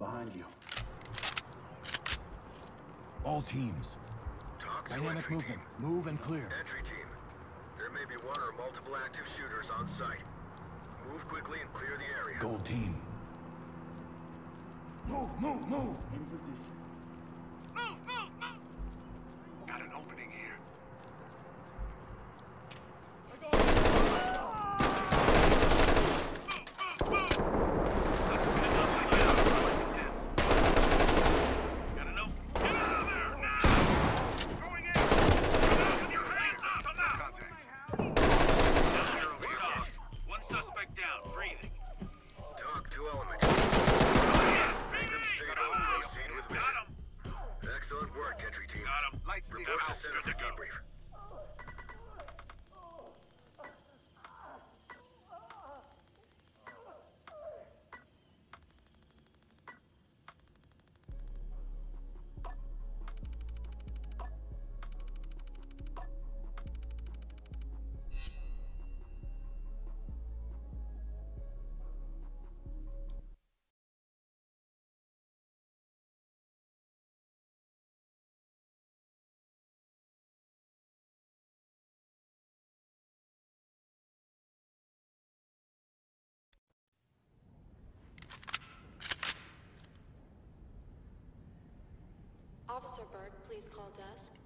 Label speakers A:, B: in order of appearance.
A: Behind you.
B: All teams. Dynamic movement. Move and clear.
C: Entry team. There may be one or multiple active shooters on site. Move quickly and clear the area.
B: Gold team. Move, move, move!
A: In position.
D: Move, move, move! Got an opening here.
C: Excellent work, entry team.
D: Got him. Lights
C: Report to center for debrief.
E: Officer Berg, please call desk.